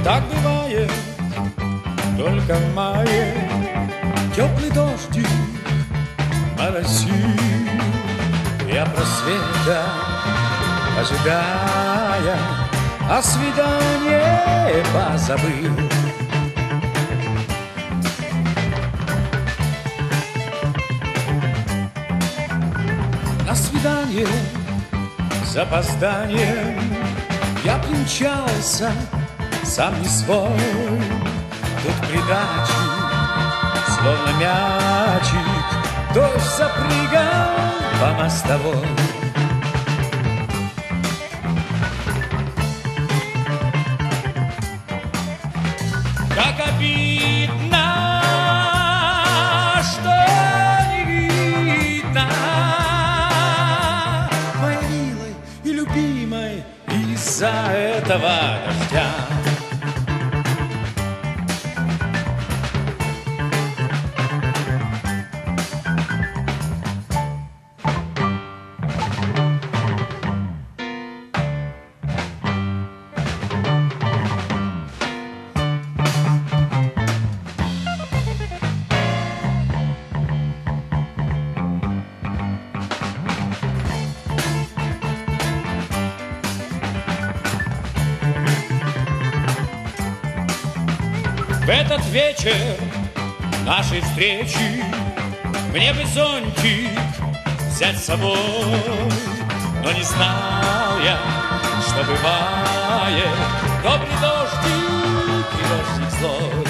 Так бывает только в мае. Теплый дождик моросит, я просвета ожидая, а свидание позабыл. На свидание с опозданием я примчался, сам не свой. Тут придачи, словно мячик, дождь запрыгал по мостовой. Как обидно, что не видно моей милой и любимой из-за этого дождя. В этот вечер нашей встречи мне бы зонтик взять с собой, но не знал я, что бывает добрый дождик и дождик злой.